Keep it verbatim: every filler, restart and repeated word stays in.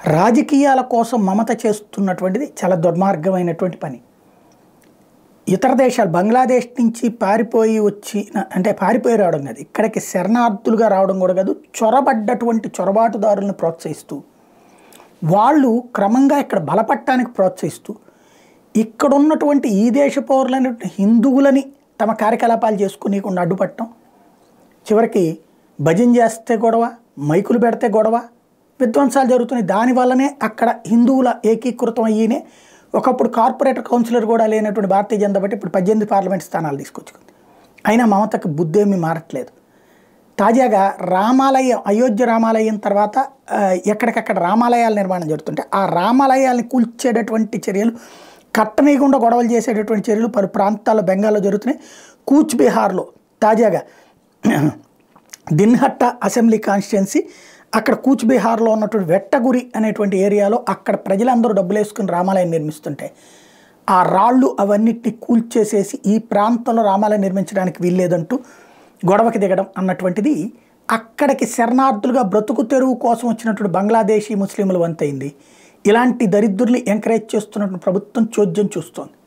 రాజకీయాల కోసం మమత చేస్తున్నటువంటిది చాలా దుర్మార్గమైనటువంటి పని. ఇతర దేశాలు బంగ్లాదేశ్ నుంచి పారిపోయి వచ్చి అంటే పారిపోయి రావడం కాదు, ఇక్కడికి శరణార్థులుగా రావడం కూడా కాదు, చొరబడ్డటువంటి చొరబాటుదారులను ప్రోత్సహిస్తూ వాళ్ళు క్రమంగా ఇక్కడ బలపట్టానికి ప్రోత్సహిస్తూ ఇక్కడ ఉన్నటువంటి ఈ దేశ పౌరులైనటువంటి హిందువులని తమ కార్యకలాపాలు చేసుకునేకుండా అడ్డుపట్టడం, చివరికి భజన చేస్తే గొడవ, మైకులు పెడితే గొడవ, విధ్వంసాలు జరుగుతున్నాయి. దానివల్లనే అక్కడ హిందువుల ఏకీకృతం అయ్యినే ఒకప్పుడు కార్పొరేటర్ కౌన్సిలర్ కూడా లేనటువంటి భారతీయ జనతా పార్టీ ఇప్పుడు పద్దెనిమిది పార్లమెంట్ స్థానాలు తీసుకొచ్చుకుంది. అయినా మమతకు బుద్ధేమీ మారట్లేదు. తాజాగా రామాలయం, అయోధ్య రామాలయం తర్వాత ఎక్కడికక్కడ రామాలయాల నిర్మాణం జరుగుతుంటే ఆ రామాలయాల్ని కూల్చేటటువంటి చర్యలు, కట్టనీయకుండా గొడవలు చేసేటటువంటి చర్యలు పలు ప్రాంతాల్లో బెంగాల్లో జరుగుతున్నాయి. కూచ్ బీహార్లో తాజాగా దిన్హట్ట అసెంబ్లీ కాన్స్టిట్యున్సీ, అక్కడ కూచ్ బీహార్లో ఉన్నటువంటి వెట్టగురి అనేటువంటి ఏరియాలో అక్కడ ప్రజలందరూ డబ్బులు వేసుకుని రామాలయం నిర్మిస్తుంటే ఆ రాళ్ళు అవన్నిటిని కూల్చేసేసి ఈ ప్రాంతంలో రామాలయం నిర్మించడానికి వీల్లేదంటూ గొడవకి దిగడం అన్నటువంటిది అక్కడికి శరణార్థులుగా బ్రతుకు తెరువు కోసం వచ్చినటువంటి బంగ్లాదేశీ ముస్లింలు వంతైంది. ఇలాంటి దరిద్రుల్ని ఎంకరేజ్ చేస్తున్నటువంటి ప్రభుత్వం చోద్యం చూస్తోంది.